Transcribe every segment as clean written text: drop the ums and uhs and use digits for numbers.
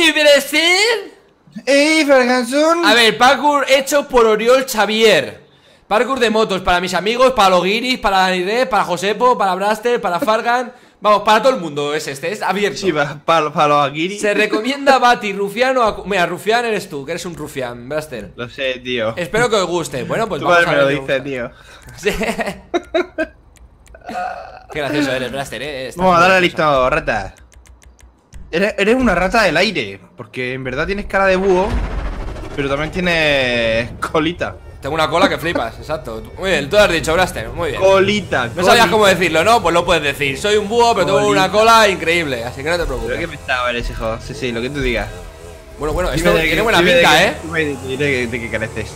¡Ey, Brasil! ¡Ey, Ferguson! A ver, parkour hecho por Oriol Xavier. Parkour de motos para mis amigos, para los guiris, para Daniré, para Josepo, para Braster, para Fargan. Vamos, para todo el mundo es es abierto. Sí, para los aguiri. Se recomienda Bati, Rufián o... Mira, Rufián eres tú, que eres un Rufián, Braster. Lo sé, tío. Espero que os guste. Bueno, pues Tu vamos madre a me ver. lo dice, tío. Sí. Qué gracioso eres, Braster, Estás Vamos a muy darle gracioso. listo, rata. Eres una rata del aire. Porque en verdad tienes cara de búho. Pero también tienes colita. Tengo una cola que flipas, exacto. Muy bien, tú lo has dicho, Braster, muy bien. Colita, No sabías cómo decirlo, ¿no? Pues lo puedes decir. Soy un búho, pero tengo Colita. una cola increíble, así que no te Pero preocupes. qué pesado eres, hijo. Sí, sí, lo que tú digas. Bueno, esto Dime de tiene qué- buena dime de pinta, qué- dime de qué careces.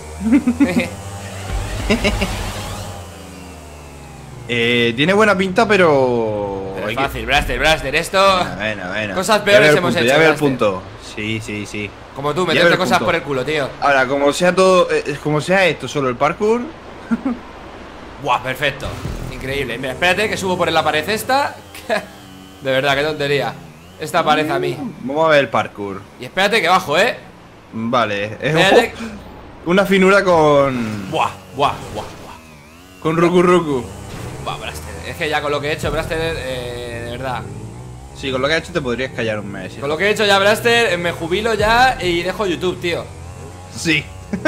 Tiene buena pinta, pero... Pero es hay que- fácil, Braster, esto... Bueno. Cosas Ya peores veo el hemos punto, hecho, Ya veo el Braster. punto. Sí, sí, sí. Como tú, Ya veo meterte el cosas punto. por el culo, tío. Ahora, como sea todo... como sea esto, solo el parkour... Buah, perfecto. Increíble. Mira, espérate que subo por la pared esta. De verdad, qué tontería. Esta pared a mí. Vamos a ver el parkour. Y espérate que bajo, Vale, es Espérate. una finura con... Buah. Con Ruku Ruku. Buah, Braster. Es que ya con lo que he hecho, Braster, de verdad. Sí, con lo que has hecho te podrías callar un mes. Con lo que he hecho ya, Braster, me jubilo ya y dejo YouTube, tío. Sí.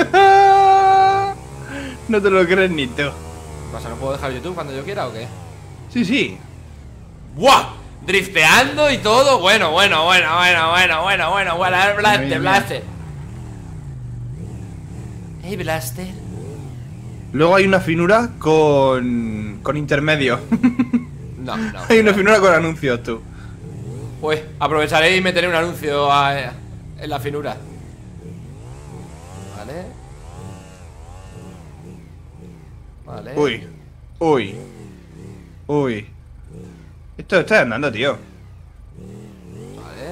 No te lo crees ni tú. ¿Qué pasa? ¿No puedo dejar YouTube cuando yo quiera o qué? Sí, sí. ¡Buah! Drifteando y todo. Bueno. Blaster. Blaster. Luego hay una finura con intermedio. No. Hay una finura con anuncios, tú. Pues aprovecharé y meteré un anuncio en la finura. Vale. Uy. Esto está andando, tío. Vale.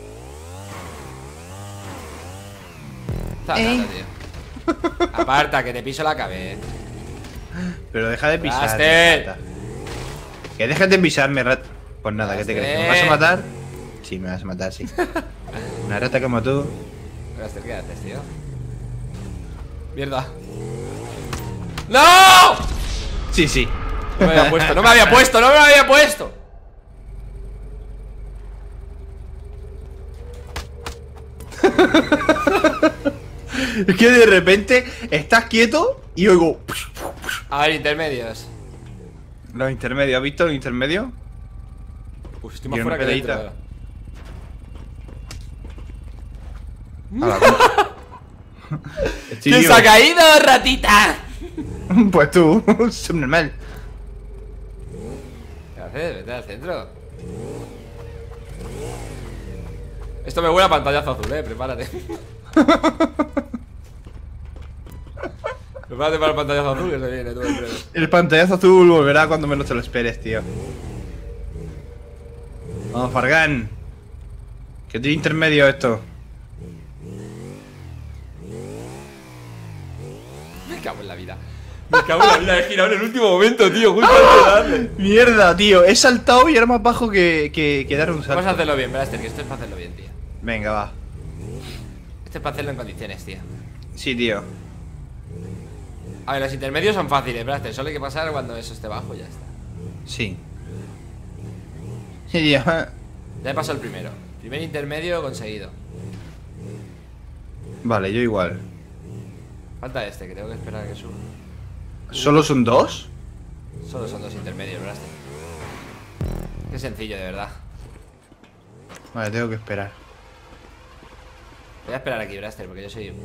Está andando, tío. Aparta, que te piso la cabeza. Pero deja de pisar. Blaster. rata. Que dejes de pisarme, rata. Pues nada, ¿qué te crees? ¿Me vas a matar? Sí, me vas a matar, sí. Una rata como tú. Blaster, ¿qué haces, tío? Mierda. ¡No! Sí. No me había puesto. Es que de repente estás quieto y oigo. A ver, intermedios. Los intermedios, ¿has visto los intermedios? Uf, estoy más Y fuera una que dentro. peleita. Estoy ¿Quién vivo. se ha caído, ratita? Pues tú, subnormal. ¿Qué haces? Vete al centro. Esto me huele a pantallazo azul, prepárate. Prepárate para el pantallazo azul que se viene, tú, creo. El pantallazo azul volverá cuando menos te lo esperes, tío. Vamos, Fargan. Que tiene intermedio esto. Me cago en la vida. He girado en el último momento, tío. Justo antes de darle. Mierda, tío. He saltado y era más bajo que dar un Vamos a salto. hacerlo bien, Blaster, que esto es para hacerlo bien, tío. Venga, va. Esto es para hacerlo en condiciones, tío. Sí, tío. A ver, los intermedios son fáciles, Blaster. Solo hay que pasar cuando eso esté bajo y ya está. Sí. Sí, tío. Ya he pasado el primero. Primer intermedio conseguido. Vale, yo igual. Falta este, que tengo que esperar a que suba. ¿Solo son dos? Solo son dos intermedios, Blaster. Qué sencillo, de verdad. Vale, tengo que esperar. Voy a esperar aquí, Blaster, porque yo soy un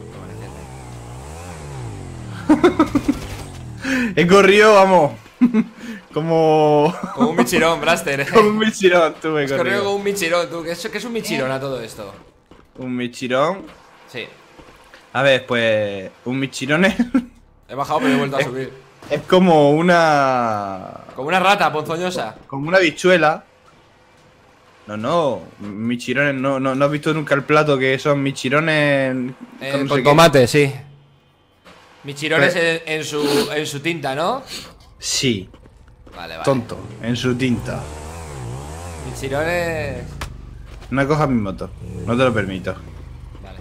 He corrido, vamos. Como un michirón, Blaster. como un michirón, tú me Has corrido corrido. como un michirón, tú. ¿Qué es un michirón a todo esto? Un michirón. Sí. A ver, pues. Un michirón es He bajado, pero he vuelto a subir. como una. Como una rata ponzoñosa. Como una bichuela. No. Michirones, no has visto nunca el plato que son michirones. Con no sé Con qué. tomate, sí. Michirones Pues- en su tinta, ¿no? Sí, Vale. tonto, en su tinta. Michirones. No cojas mi moto. No te lo permito. Vale.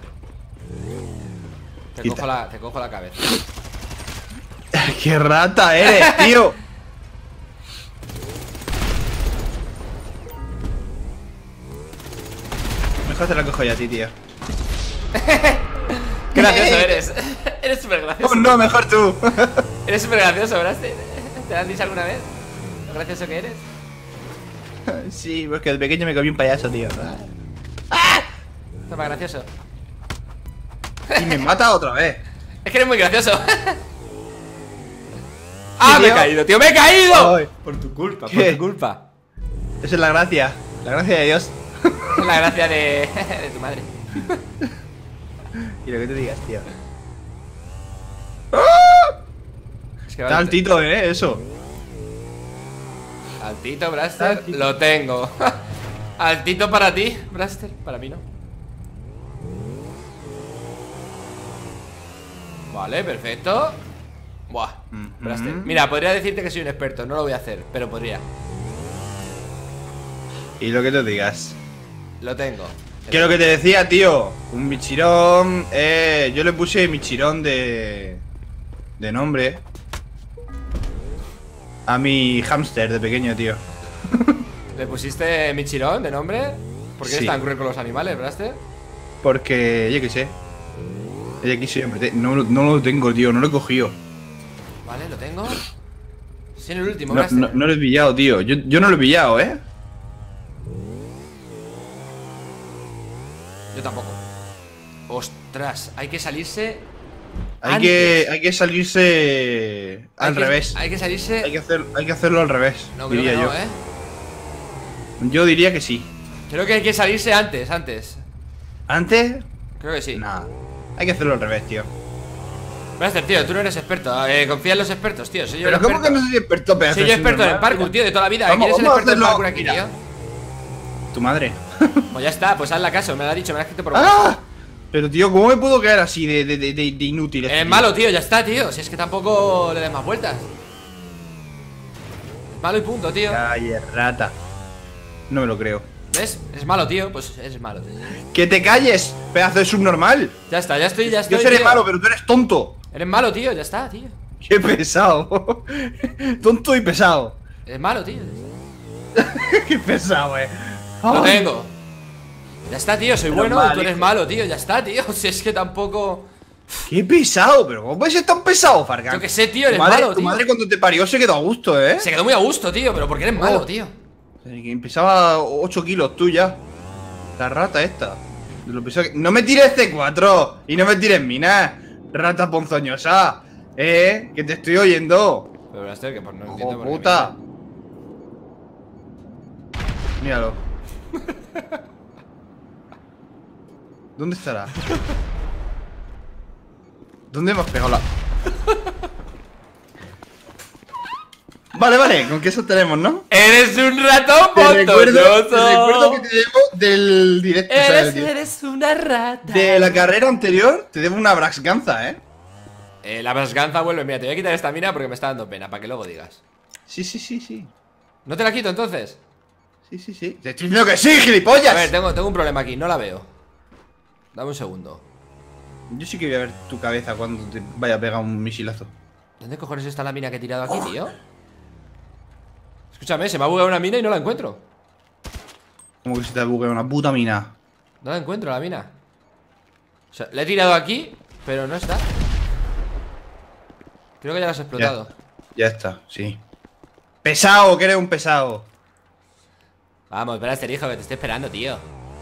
Quita. Te cojo la cabeza. ¡Qué rata eres, tío! Mejor te la cojo ya a ti, tío. Qué gracioso eres. Eres súper gracioso. Oh, no, mejor tú. Eres súper gracioso, ¿verdad? ¿Te lo han dicho alguna vez? Lo gracioso que eres. Sí, porque de pequeño me comí un payaso, tío. Toma, gracioso. Y me mata otra vez. Es que eres muy gracioso. ¡Ah, me he tío? caído, tío! ¡Me he caído! Ay. Por tu culpa, ¿Qué? por tu culpa. Esa es la gracia. La gracia de Dios. Es la gracia de tu madre. Y lo que te digas, tío. Es que Está altito, eso. Altito, Braster, Altito. lo tengo. Altito para ti, Braster, para mí no. Vale, perfecto. Buah, Braster. Mira, podría decirte que soy un experto, no lo voy a hacer, pero podría. Y lo que te digas. Lo tengo. Que lo que te decía, tío. Un Michirón. Yo le puse Michirón de nombre a mi hámster de pequeño, tío. ¿Le pusiste Michirón de nombre? ¿Por qué eres Sí. tan cruel con los animales, Braster? Porque, yo qué sé. Ella quiso siempre. No lo tengo, tío. No lo he cogido. Vale, lo tengo. Sí, en el último, No, Braster. no lo he pillado, tío. Yo no lo he pillado, ¿eh? Yo tampoco. Ostras, hay que salirse. Hay que salirse al revés. Hay que salirse. Hay que hacerlo al revés, No, creo diría que no, yo. Yo diría que sí. Creo que hay que salirse antes. ¿Antes? Creo que sí. Nada. Hay que hacerlo al revés, tío. Braster, tío, tú no eres experto. Confía en los expertos, tío. Soy yo Pero el ¿cómo experto. que no soy experto, pedazo Soy de yo experto en el subnormal? parkour, tío, de toda la vida. Vamos, ¿Quién es el vamos a experto en hacerlo. parkour aquí, Mira. tío? Tu madre. Pues ya está, pues hazle caso. Me lo ha dicho, me lo ha escrito por ¡Ah! Pero, tío, ¿cómo me puedo quedar así de inútil? Es malo, tío, ya está, tío. Si es que tampoco le des más vueltas. Es malo y punto, tío. Calle, rata. No me lo creo. ¿Ves? Es malo, tío. Pues eres malo, tío. ¡Que te calles, pedazo de subnormal! Ya está, ya estoy. Yo seré tío. malo, pero tú eres tonto. Eres malo, tío, ya está, tío. ¡Qué pesado! Tonto y pesado. Eres malo, tío. ¡Qué pesado, Lo Ay. tengo. Ya está, tío, soy Pero bueno mal, y tú eres hijo. malo, tío. Ya está, tío. Si es que tampoco. ¡Qué pesado! ¿Pero cómo puedes ser tan pesado, Fargan? Yo que sé, tío, eres tu madre, malo, Tu tío. madre cuando te parió se quedó a gusto, ¿eh? Se quedó muy a gusto, tío, pero porque eres malo, Oh. tío. Que pesaba 8 kilos tú ya. La rata esta. De lo pesado que... No me tires C4 y no me tires minas. Rata ponzoñosa. Que te estoy oyendo. Pero Braster, que pues no entiendo ¡Hijo por qué puta! Míralo. ¿Dónde estará? ¿Dónde hemos pegado la...? Vale, con que eso tenemos, ¿no? ¡Eres un ratón Te recuerdo ponzoñoso! que te debo del directo, o sea, Eres una rata. de la carrera anterior, te debo una Braxganza, ¿eh? La brasganza vuelve. Mira, te voy a quitar esta mina porque me está dando pena, para que luego digas. Sí. ¿No te la quito entonces? Sí. Te estoy diciendo que sí, gilipollas. A ver, tengo un problema aquí, no la veo. Dame un segundo. Yo sí que voy a ver tu cabeza cuando te vaya a pegar un misilazo. ¿Dónde cojones está la mina que he tirado aquí, tío? Escúchame, se me ha bugueado una mina y no la encuentro. Como que se te buguea una puta mina. No la encuentro, la mina. O sea, la he tirado aquí, pero no está. Creo que ya la has explotado. Ya está, sí. Pesado, que eres un pesado. Vamos, espera, este hijo que te estoy esperando, tío.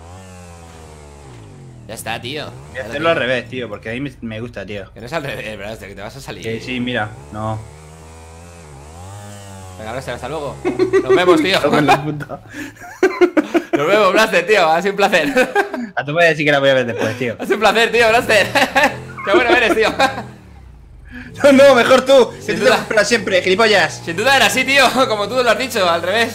Ya está, tío. Voy a hacerlo al revés, tío, porque a mí me gusta, tío. Que no es al revés, ¿verdad? Que te vas a salir. Que sí, mira, no. Venga, Blaster, hasta luego. Nos vemos, tío. Cago en la puta. Nos vemos, Blaster, tío. Ha sido un placer. A tu madre sí que la voy a ver después, tío. Ha sido un placer, tío, Blaster. Qué bueno eres, tío. No, mejor tú. Que Sin tú duda. te esperas siempre, gilipollas. Sin duda era así, tío. Como tú lo has dicho, al revés.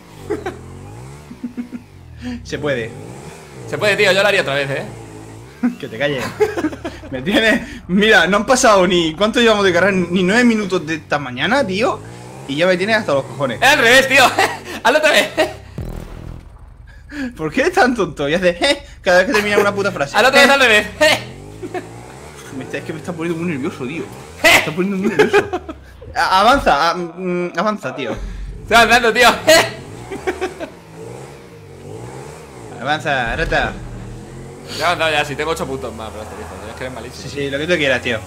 Se puede. Se puede, tío. Yo lo haría otra vez, Que te calles. Me tiene. Mira, no han pasado ni. ¿Cuánto llevamos de carrera? Ni 9 minutos de esta mañana, tío. Y ya me tienes hasta los cojones. Es al revés, tío. Hazlo otra vez. ¿Por qué eres tan tonto? Y hace cada vez que termina una puta frase. Al otro vez al revés. Es que me está poniendo muy nervioso, tío. Me está poniendo muy nervioso. Avanza, avanza, tío. Estoy avanzando, tío. Avanza, rata. Ya he avanzado ya, sí, tengo 8 puntos más, pero este hijo, es que eres malísimo. Sí, sí, lo que tú quieras, tío.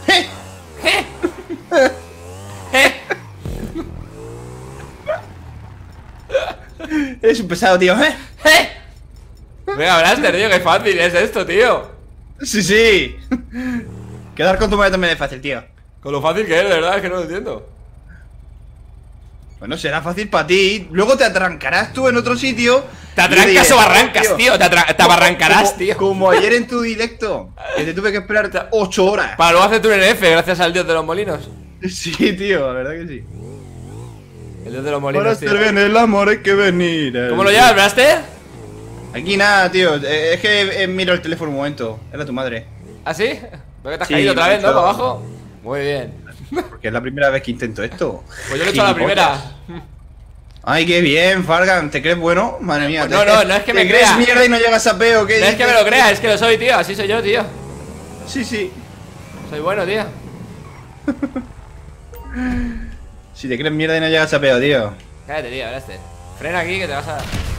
Eres un pesado, tío. Venga, Blaster, tío, qué fácil es esto, tío. Sí, sí. Quedar con tu madre también es fácil, tío. Con lo fácil que es, de verdad, es que no lo entiendo. Bueno, será fácil para ti. Luego te atrancarás tú en otro sitio. Te atrancas o barrancas, tío. Te abarrancarás, tío. Como ayer en tu directo, que te tuve que esperar 8 horas. Para luego hacerte un NF, gracias al dios de los molinos. Sí, tío, la verdad que sí. El dios de los Para molinos, tío. hacer bien el amor hay que venir. ¿Cómo lo llevas, Blaster? Aquí nada, tío. Es que miro el teléfono un momento. Era tu madre. ¿Ah, sí? ¿Veo que te has Sí, caído otra vez, no? mucho. ¿Para abajo? Muy bien. Porque es la primera vez que intento esto. Pues yo lo he hecho a la primera. Ay, qué bien, Fargan. ¿Te crees bueno? Madre mía. Pues no es que me ¿Te crees crea. mierda y no llegas a peo? ¿Qué No es que me dices? lo creas, es que lo soy, tío. Así soy yo, tío. Sí, sí. Soy bueno, tío. Si te crees mierda y no llegas a peo, tío. Cállate, tío, Blaster. Frena aquí que te vas a...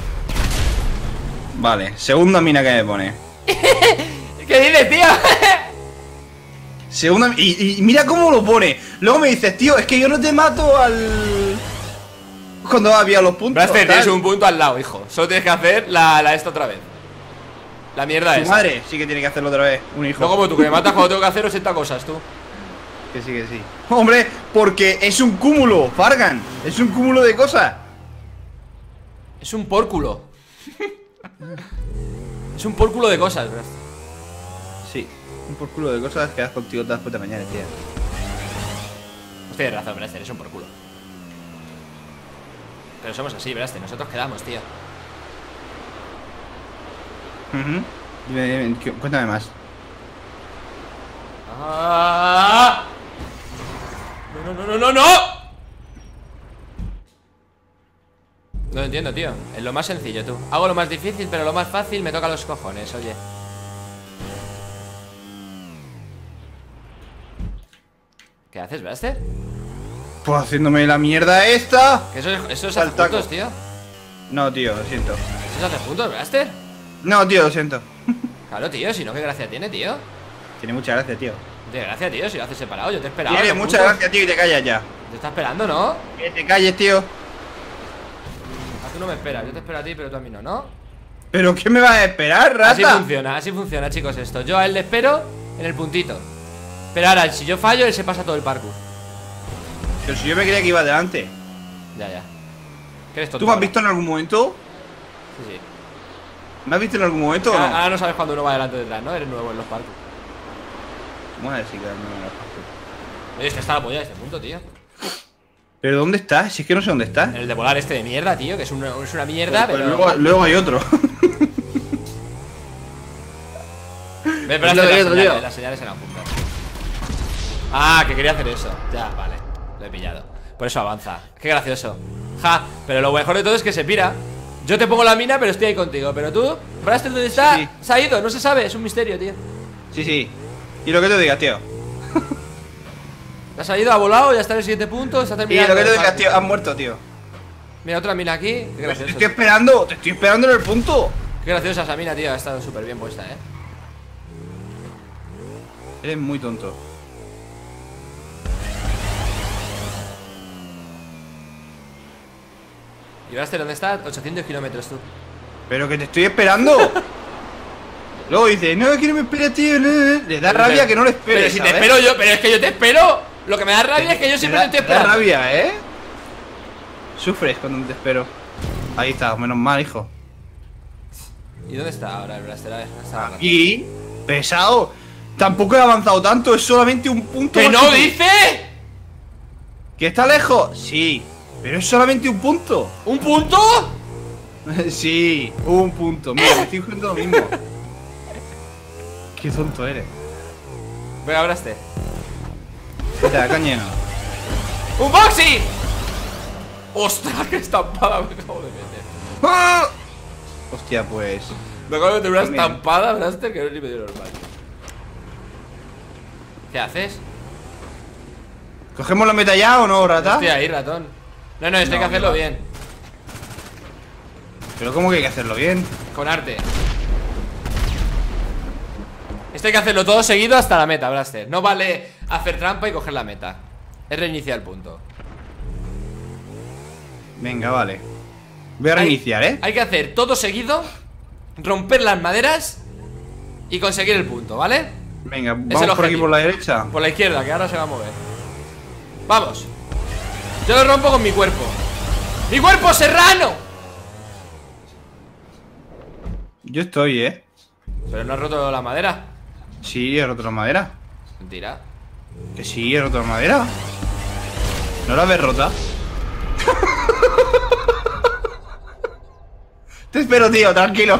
Vale, segunda mina que me pone. ¿Qué dices, tío? Segunda. Y mira cómo lo pone. Luego me dices, tío, es que yo no te mato al. Cuando había los puntos. Blaster, tal. tienes un punto al lado, hijo. Solo tienes que hacer la esta otra vez. La mierda Tu esa. madre sí que tiene que hacerlo otra vez. Un hijo. No como tú, que me matas cuando tengo que hacer 80 cosas, tú. Que sí, que sí. Hombre, porque es un cúmulo, Fargan. Es un cúmulo de cosas. Es un pórculo. Es un pórculo de cosas, Blaster. Sí. Un por culo de cosas que das contigo todas las putas mañanas, tío. Pues tienes razón, Blaster, es un por culo. Pero somos así, Blaster, nosotros quedamos, tío. Dime, cuéntame más. ¡Ah! ¡No! No lo entiendo, tío. Es lo más sencillo, tú. Hago lo más difícil, pero lo más fácil me toca los cojones, oye. ¿Qué haces, Blaster? Pues haciéndome la mierda esta. Que eso es hacer Saltaco. puntos, tío. No, tío, lo siento. ¿Eso es hacer puntos, Blaster? No, tío, lo siento. Claro, tío, si no, ¿qué gracia tiene, tío? Tiene mucha gracia, tío. No tiene gracia, tío, si lo haces separado, yo te he esperado. Tiene los mucha puntos. gracia, tío, y te callas ya. Te está esperando, ¿no? Que te calles, tío. Ah, tú no me esperas, yo te espero a ti, pero tú a mí no, ¿no? ¿Pero qué me vas a esperar, rata? Así funciona, chicos, esto. Yo a él le espero en el puntito. Pero ahora, si yo fallo, él se pasa todo el parkour. Pero si yo me creía que iba adelante. Ya. ¿Qué eres ¿Tú tonto me has ahora? visto en algún momento? Sí. ¿Me has visto en algún momento o no? Ahora no sabes cuando uno va adelante o detrás, ¿no? Eres nuevo en los parkour. Madre, sí que no me lo paso. Oye, es que está la polla de este punto, tío. ¿Pero dónde estás? Si es que no sé dónde estás. En el de volar este de mierda, tío, que es una mierda, Pues pero... luego hay otro. Ve, pero las señales eran juntas. Ah, que quería hacer eso. Ya, vale. Lo he pillado. Por eso avanza. Qué gracioso. Ja, pero lo mejor de todo es que se pira. Yo te pongo la mina, pero estoy ahí contigo. Pero tú, Braster, ¿dónde está? Sí. Se ha ido, no se sabe, es un misterio, tío. Sí, sí. Y lo que te digas, tío. Ha salido, ha volado, ya está en el siguiente punto, está Y terminando. lo que te el digas, parkour. tío, has muerto, tío. Mira, otra mina aquí. Qué Te gracioso. estoy esperando, te estoy esperando en el punto. Qué graciosa esa mina, tío. Ha estado súper bien puesta, Eres muy tonto. ¿Y Braster dónde está? 800 kilómetros, tú. Pero que te estoy esperando. Luego dice, no, que no me espera, tío. Le da rabia que no lo esperes. Pero si te ¿sabes? espero yo, pero es que yo te espero. Lo que me da rabia es que yo siempre te estoy Te da esperando. rabia, ¿eh? Sufres cuando te espero. Ahí está, menos mal, hijo. ¿Y dónde está ahora el Braster? A ver, está Aquí, pesado. Tampoco he avanzado tanto, es solamente un punto. ¡Que más no que- dice! ¿Que está lejos? Sí, pero es solamente un punto. ¿Un punto? Sí, un punto. Mira, me estoy diciendo lo mismo. Qué tonto eres. Venga, Braster. Vete a la caña. ¡Un boxy! ¡Ostras, qué estampada me acabo de meter! ¡Ah! Hostia, pues. Me acuerdo de tener una También. estampada, Braster, que no es ni medio normal. ¿Qué haces? ¿Cogemos la meta ya o no, rata? Estoy ahí, ratón. No, esto hay No, que hacerlo no. bien. Pero ¿cómo que hay que hacerlo bien? Con arte. Esto hay que hacerlo todo seguido hasta la meta, Braster. No vale hacer trampa y coger la meta. Es reiniciar el punto. Venga, vale. Voy a reiniciar, ¿eh? Hay que hacer todo seguido, romper las maderas y conseguir el punto, ¿vale? Venga, el vamos por aquí objetivo. por la derecha. Por la izquierda, que ahora se va a mover. Vamos. Yo lo rompo con mi cuerpo. ¡Mi cuerpo serrano! Yo estoy, ¿eh? Pero no has roto la madera. Sí, he roto la madera. Mentira. Que sí, he roto la madera. ¿No la ves rota? Te espero, tío, tranquilo.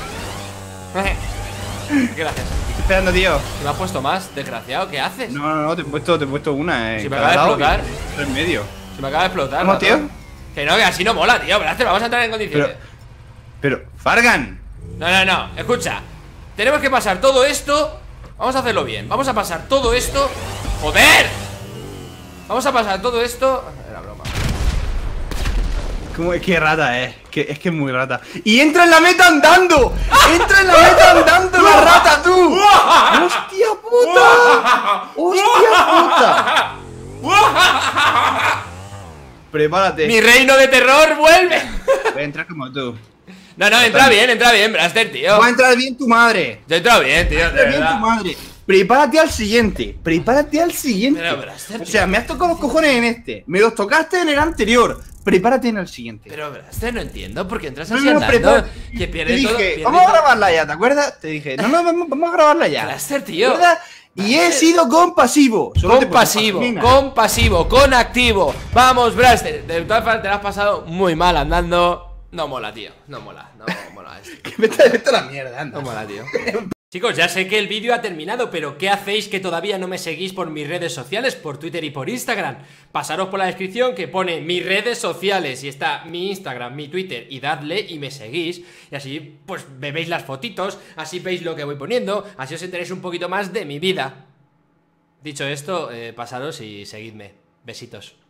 Gracias. Estoy esperando, tío. ¿Me has puesto más, desgraciado? ¿Qué haces? No, te he puesto una, Si me cada acaba de lado, explotar. en medio. Se me acaba de explotar. ¿Cómo, ratón. tío? Que no, que así no mola, tío. Braster, vamos a entrar en condiciones. Pero, Fargan. No. Escucha. Tenemos que pasar todo esto. Vamos a hacerlo bien. Vamos a pasar todo esto. ¡Joder! Vamos a pasar todo esto. Era broma. ¿Cómo es que rata es? Es que es muy rata. ¡Y entra en la meta andando! ¡Entra en la meta andando la rata, tú! ¡Hostia puta! ¡Hostia puta! Prepárate. ¡Mi reino de terror vuelve! Voy a entrar como tú. No, entra bien, Braster, tío. Va a entrar bien tu madre. Yo he entrado bien, tío. De Entra bien tu verdad. madre. Prepárate al siguiente. Prepárate al siguiente. Pero, Braster, O sea, me has tocado los cojones en este. Me los tocaste en el anterior. Prepárate en el siguiente. Pero, Braster, no entiendo por qué entras No, así no, andando. prepara- Que Te pierde dije, todo. pierde vamos a todo. grabarla ya, ¿te acuerdas? Te dije, no, vamos a grabarla ya. Braster, tío. ¿Verdad? Y he sido compasivo. Solo te Con pongo pasivo, gasolina. con pasivo, con activo. Vamos, Braster. De todas formas, te lo has pasado muy mal andando. No mola, tío. No mola esto. Vete a la mierda, anda. No mola, tío. Chicos, ya sé que el vídeo ha terminado, pero ¿qué hacéis que todavía no me seguís por mis redes sociales, por Twitter y por Instagram? Pasaros por la descripción que pone mis redes sociales y está mi Instagram, mi Twitter, y dadle y me seguís. Y así, pues, me veis las fotitos, así veis lo que voy poniendo, así os enteréis un poquito más de mi vida. Dicho esto, pasaros y seguidme. Besitos.